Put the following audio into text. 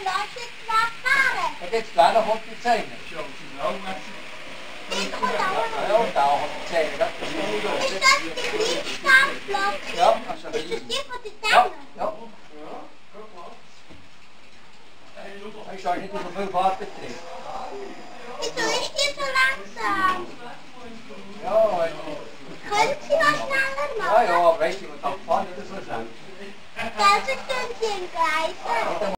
lass jetzt mal fahren. Und jetzt gleich noch auf die Zähne. Ich komme auch noch. Ja, und da auf die Zähne. Das ist Ist das der Kriegskampfplatz? ja, das ist Ist das ein die von den Ja, Zähnen? ja. Ich sage nicht, wie viel Fahrt betrifft. Wieso ist die so langsam? Ja, Können Sie noch schneller ja, machen? ja, aber weißt du, man kann fahren nicht so schnell. Also können Sie im Gleisen.